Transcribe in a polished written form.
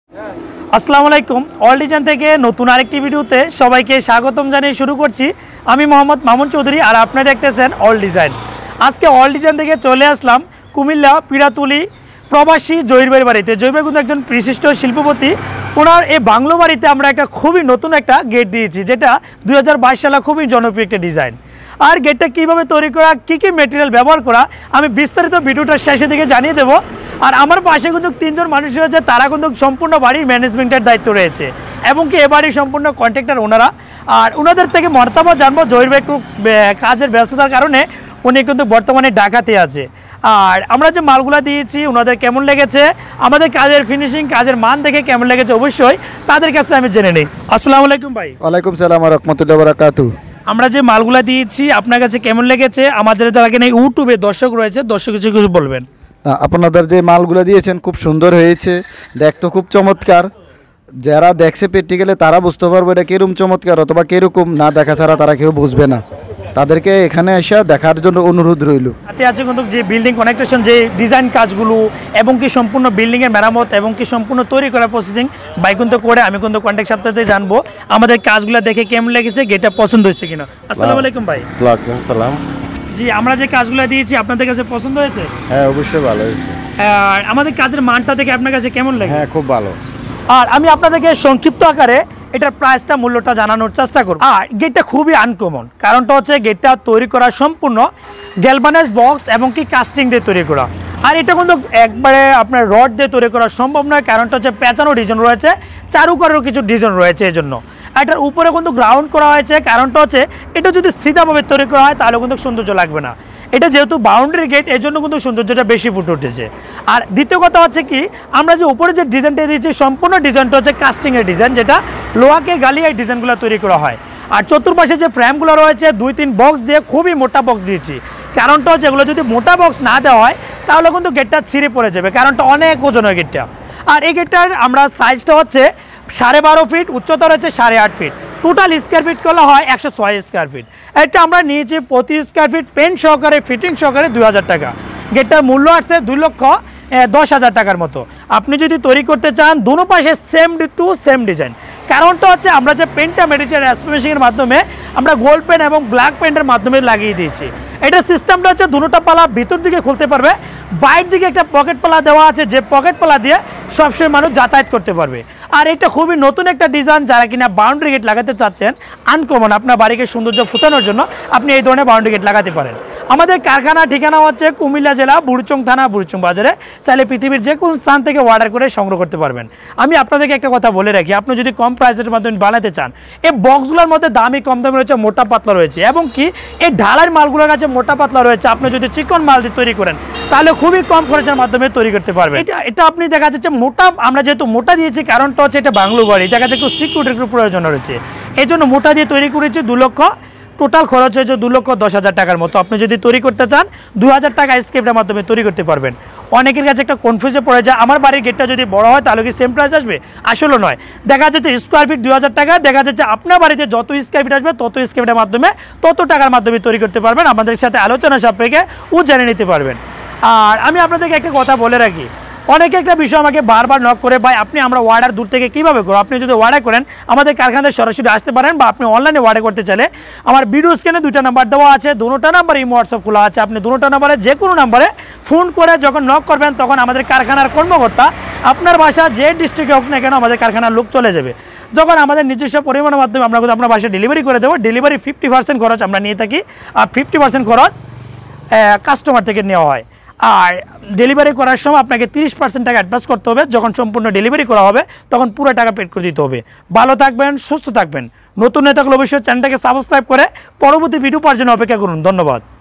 আসসালামু আলাইকুম। All design থেকে নতুন আরেকটি ভিডিওতে সবাইকে স্বাগতম জানিয়ে শুরু করছি। আমি মোহাম্মদ মামুন চৌধুরী আর আপনারা দেখতেছেন অল ডিজাইন। আজকে অল ডিজাইন থেকে চলে আসলাম কুমিল্লা পিরাতুলি প্রবাসী জহির ভাইয়ের বাড়িতে। জহির ভাই কিন্তু একজন বিশিষ্ট শিল্পপতি। ওনার এই বাংলো বাড়িতে আমরা একটা খুবই নতুন একটা গেট দিয়েছি, যেটা 2022 সালে খুবই জনপ্রিয় একটা ডিজাইন। আর গেটটা কীভাবে তৈরি করা, কী কী মেটেরিয়াল ব্যবহার করা, আমি বিস্তারিত ভিডিওটা শেষে দিকে জানিয়ে দেবো। আর আমার পাশে কিন্তু তিনজন মানুষ রয়েছে, তারা কিন্তু সম্পূর্ণ বাড়ির ম্যানেজমেন্টের দায়িত্ব রয়েছে এবং কি এ বাড়ির সম্পূর্ণ কন্ট্রাক্টর ওনারা। আর ওনাদের থেকে মর্তবা জানবো। জহির ভাই একটু কাজের ব্যস্ততার কারণে উনি কিন্তু বর্তমানে ঢাকাতে আছে। আর আমরা যে মালগুলা দিয়েছি ওনাদের কেমন লেগেছে, আমাদের কাজের ফিনিশিং, কাজের মান দেখে কেমন লেগেছে অবশ্যই তাদের কাছে আমি জেনে নিই। আসসালামু আলাইকুম ভাই। ওয়ালাইকুম সালাম ওয়া রাহমাতুল্লাহি ওয়া বারাকাতুহু। আমরা যে মালগুলা দিয়েছি আপনার কাছে কেমন লেগেছে, আমাদের যারা কিনা ইউটিউবে দর্শক রয়েছে দর্শক কিছু বলবেন। আপনাদের যে মালগুলো দিয়েছেন খুব সুন্দর হয়েছে, দেখতে খুব চমৎকার। যারা দেখছে প্র্যাকটিক্যালি তারা বুঝতে পারবে এটা কিরকম চমৎকার, অথবা কিরকম না দেখা ছাড়া তারা কেউ বুঝবে না। তাদেরকে এখানে এসে দেখার জন্য অনুরোধ রইল। হাতে আছে কিন্তু যে বিল্ডিং কানেকশন, যে ডিজাইন কাজগুলো এবং কি সম্পূর্ণ বিল্ডিংয়ের মেরামত এবং কি সম্পূর্ণ তৈরি করা প্রসেসিং বাই কিন্তু করে আমি কিন্তু কন্ট্যাক্ট সপ্তাহে জানবো আমাদের কাজগুলো দেখে কেমন লেগেছে, গেটটা পছন্দ হয়েছে কিনা। আসসালামু আলাইকুম ভাই। ওয়ালাইকুম সালাম। জি, আমরা যে কাজগুলো দিয়েছি আপনাদের কাছে পছন্দ হয়েছে? হ্যাঁ, অবশ্যই ভালো হয়েছে। আর আমাদের কাজের মানটা দেখে আপনার কাছে কেমন লাগে? হ্যাঁ, খুব ভালো। আর আমি আপনাদেরকে সংক্ষিপ্ত আকারে এটার প্রাইসটা, মূল্যটা জানানোর চেষ্টা করব। আর গেটটা খুবই আনকমন, কারণটা হচ্ছে গেটটা তৈরি করা সম্পূর্ণ গ্যালভানাইজ বক্স এবং কি কাস্টিং দিয়ে তৈরি করা। আর এটা কিন্তু একবারে আপনার রড দিয়ে তৈরি করা সম্ভব নয়, কারণটা হচ্ছে পেঁচানো ডিজাইন রয়েছে, চারুকারেরও কিছু ডিজাইন রয়েছে। এই জন্য এটার উপরে কিন্তু গ্রাউন্ড করা হয়েছে, কারণটা হচ্ছে এটা যদি সিধাভাবে তৈরি করা হয় তাহলে কিন্তু সৌন্দর্য লাগবে না। এটা যেহেতু বাউন্ডারি গেট, এই জন্য কিন্তু সৌন্দর্যটা বেশি ফুটে উঠেছে। আর দ্বিতীয় কথা হচ্ছে কি, আমরা যে উপরে যে ডিজাইনটা দিয়েছি সম্পূর্ণ ডিজাইনটা হচ্ছে কাস্টিংয়ের ডিজাইন, যেটা লোহাকে গালিয়ে এই ডিজাইনগুলো তৈরি করা হয়। আর চতুর্পাশে যে ফ্রেমগুলো রয়েছে 2-3 বক্স দিয়ে খুবই মোটা বক্স দিয়েছি, কারণটা হচ্ছে এগুলো যদি মোটা বক্স না দেওয়া হয় তাহলে কিন্তু গেটটা ছিঁড়ে পড়ে যাবে, কারণটা অনেক ওজন হয় গেটটা। আর এই গেটটার আমরা সাইজটা হচ্ছে 12.5 ফিট, উচ্চতা রয়েছে 8.5 ফিট, টোটাল স্কোয়ার ফিট করলে হয় 106 স্কোয়ার ফিট। এটা আমরা নিয়েছি প্রতি স্কোয়ার ফিট পেন্ট সহকারে, ফিটিং সহকারে 2000 টাকা। গেটটার মূল্য আসছে 2,10,000 টাকার মতো। আপনি যদি তৈরি করতে চান দুনো পাশে সেম টু সেম ডিজাইন, কারণটা হচ্ছে আমরা যে পেন্টটা মেরেছি স্প্যানিশিংয়ের মাধ্যমে আমরা গোল্ড পেন এবং ব্ল্যাক পেন্টের মাধ্যমে লাগিয়ে দিয়েছি। এটা সিস্টেমটা হচ্ছে দুটোটা পালা ভিতর দিকে খুলতে পারবে, বাইরের দিকে একটা পকেট পালা দেওয়া আছে, যে পকেট পালা দিয়ে সবসময় মানুষ যাতায়াত করতে পারবে। আর এটা খুবই নতুন একটা ডিজাইন, যারা কিনা বাউন্ডারি গেট লাগাতে চাচ্ছেন আনকমন, আপনার বাড়িকে সৌন্দর্য ফুটানোর জন্য আপনি এই ধরনের বাউন্ডারি গেট লাগাতে পারেন। আমাদের কারখানা ঠিকানা হচ্ছে কুমিল্লা জেলা বুড়িচং থানা, বুড়িচং বাজারে। চাইলে পৃথিবীর যে কোনো স্থান থেকে অর্ডার করে সংগ্রহ করতে পারবেন। আমি আপনাদেরকে একটা কথা বলে রাখি, আপনি যদি কম প্রাইসের মাধ্যমে বানাতে চান, এই বক্সগুলোর মধ্যে দামি কম দামি রয়েছে, মোটা পাতলা রয়েছে এবং কি এই ঢালাইয়ের মালগুলোর কাছে মোটা পাতলা রয়েছে। আপনি যদি চিকন মাল দিয়ে তৈরি করেন তাহলে খুবই কম খরচের মাধ্যমে তৈরি করতে পারবেন। এটা আপনি দেখা যাচ্ছে মোটা, আমরা যেহেতু মোটা দিয়েছি কারণটা হচ্ছে এটা বাংলো বাড়ি, দেখা যাচ্ছে একটু সিকিউরিটির প্রয়োজন রয়েছে, এই জন্য মোটা দিয়ে তৈরি করেছি। 2 লক্ষ টোটাল খরচ হয়েছে 2,10,000 টাকার মতো। আপনি যদি তৈরি করতে চান 2000 টাকা স্কেপের মাধ্যমে তৈরি করতে পারবেন। অনেকের কাছে একটা কনফিউজে পড়ে যায়, আমার বাড়ির গেটটা যদি বড় হয় তাহলে কি সেম প্রাইস আসবে? আসলে নয়, দেখা যাচ্ছে স্কোয়ার ফিট 2000 টাকা, দেখা যাচ্ছে আপনার বাড়িতে যত স্কোয়ার ফিট আসবে তত স্কেপের মাধ্যমে তত টাকার মাধ্যমে তৈরি করতে পারবেন। আমাদের সাথে আলোচনা সাপেক্ষে জেনে নিতে পারবেন। আর আমি আপনাদেরকে একটা কথা বলে রাখি, অনেকে একটা বিষয় আমাকে বারবার নক করে, ভাই আপনি আমরা অর্ডার দূর থেকে কীভাবে করবো? আপনি যদি অর্ডার করেন আমাদের কারখানায় সরাসরি আসতে পারেন, বা আপনি অনলাইনে অর্ডার করতে চাইলে আমার ভিডিও স্ক্রিনে 2টা নাম্বার দেওয়া আছে, দুটো নাম্বার ইমো হোয়াটসঅ্যাপ খোলা আছে। আপনি দুটো নাম্বারে যে কোনো নাম্বারে ফোন করে যখন নক করবেন তখন আমাদের কারখানার কর্মকর্তা আপনার বাসা যে ডিস্ট্রিক্টে হোক না কেন আমাদের কারখানার লোক চলে যাবে। যখন আমাদের নিজস্ব পরিমাণের মাধ্যমে আমরা কিন্তু আপনার বাসায় ডেলিভারি করে দেবো। ডেলিভারি 50% খরচ আমরা নিয়ে থাকি, আর 50% খরচ কাস্টমার থেকে নেওয়া হয়। আর ডেলিভারি করার সময় আপনাকে 30% টাকা অ্যাডভান্স করতে হবে। যখন সম্পূর্ণ ডেলিভারি করা হবে তখন পুরো টাকা পেড করে দিতে হবে। ভালো থাকবেন, সুস্থ থাকবেন। নতুন হয়ে থাকলে অবশ্যই চ্যানেলটাকে সাবস্ক্রাইব করে পরবর্তী ভিডিও পাওয়ার জন্য অপেক্ষা করুন। ধন্যবাদ।